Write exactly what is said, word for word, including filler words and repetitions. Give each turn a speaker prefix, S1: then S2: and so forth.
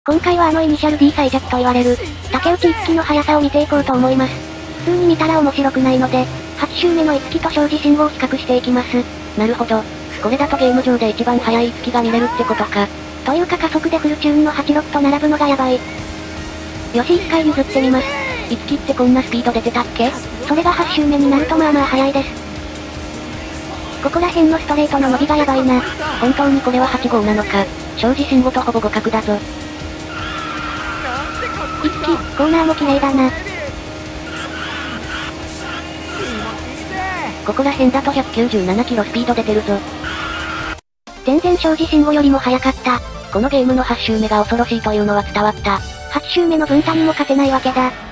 S1: 今回はあのイニシャル D 最弱と言われる、竹内樹の速さを見ていこうと思います。普通に見たら面白くないので、はち周目の樹と庄司慎吾を比較していきます。
S2: なるほど。これだとゲーム上で一番速い樹が見れるってことか。
S1: というか加速でフルチューンのはちじゅうろくと並ぶのがやばい。よし一回譲ってみます。
S2: 樹ってこんなスピード出てたっけ？
S1: それがはち周目になるとまあまあ速いです。ここら辺のストレートの伸びがやばいな。
S2: 本当にこれははち号なのか。庄司慎吾とほぼ互角だぞ。
S1: 樹、コーナーも綺麗だな。
S2: ここら辺だとひゃくきゅうじゅうななキロスピード出てるぞ。
S1: 全然庄司慎吾よりも速かった。
S2: このゲームのはち周目が恐ろしいというのは伝わった。
S1: はち周目の分差にも勝てないわけだ。